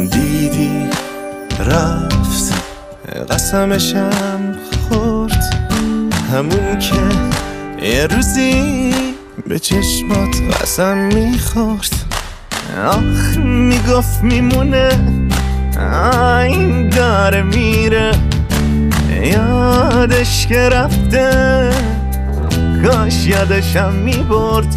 دیدی رفت قسمشم خورد، همون که یه روزی به چشمات قسم میخورد. آخ میگفت میمونه، این داره میره، یادش که رفته کاش یادشم میبرد.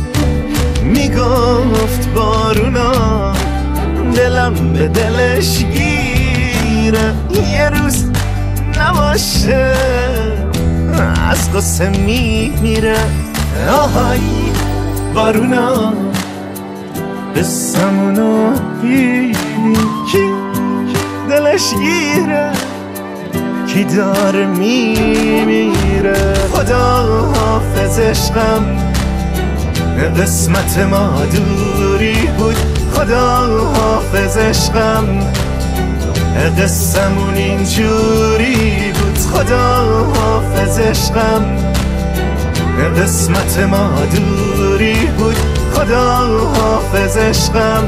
میگفت بارونا دلم به دلش گیره، یه روز نباشه از قصه میمیره. آهای بارونا قصمونو دیدی، کی دلش گیره، کی داره میمیره. خدا حافظ عشقم، قسمت ما دوری بود. خدا حافظ عشقم، قصمون اینجوری بود. خدا حافظ عشقم، قسمت ما دوری بود. خدا حافظ عشقم،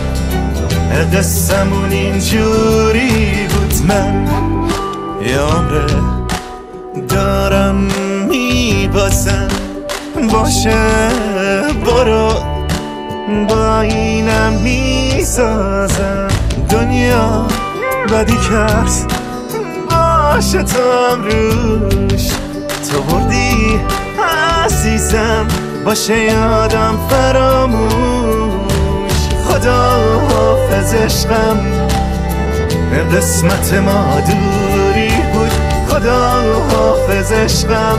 قصمون اینجوری بود. من یه عمره دارم میبازم، باشه برو با اینم میسازم. دنیا بدی کرد باشه تو امروش، تو بردی عزیزم باشه یادم فراموش. خدا حافظ عشقم، قسمت ما دوری بود. خدا حافظ عشقم،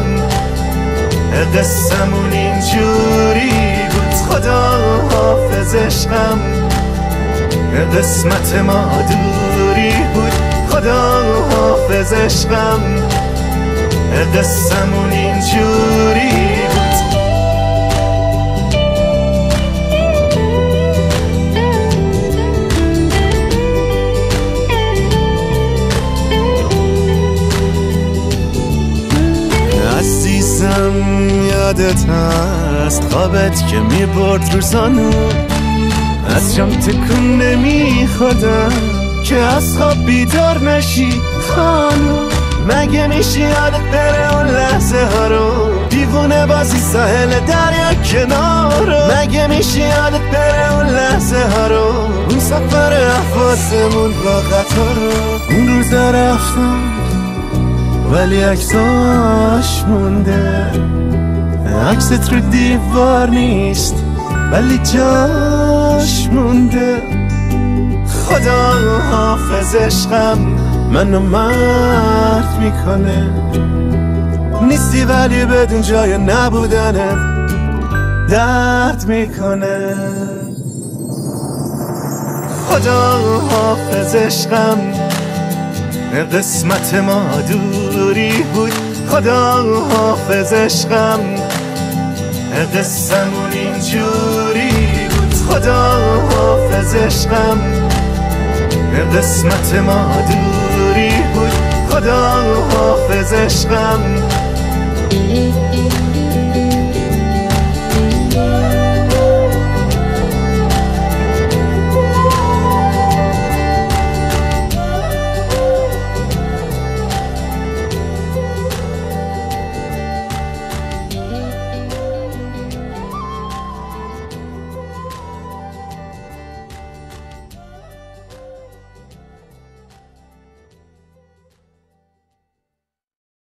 قصمون اینجوری بود. خدا حافظ عشقم، قسمت ما دوری بود. خدا حافظ عشقم، قصمون اینجوری بود. عزیزم یادت هست خوابت که میبرد روزانو، از جام تکون نمیخوردم که از خواب بیدار نشی خانو. مگه میشه یادت بره اون لحظه ها رو، دیوونه بازی ساحل دریا کنارو. مگه میشه یادت بره اون لحظه ها رو، اون سفر احواسمون با قطار رو. اون روزا رفتم ولی عکساش مونده، عکست رو دیوار نیست ولی جاش مونده. خدا حافظ عشقم، منو مرد میکنه، نیستی ولی بدون جای نبودنت درد میکنه. خدا حافظ عشقم، قسمت ما دوری بود. خدا حافظ عشقم، قصمون اینجوری بود. خدا حافظ عشقم، قسمت ما دوری بود. خدا حافظ عشقم.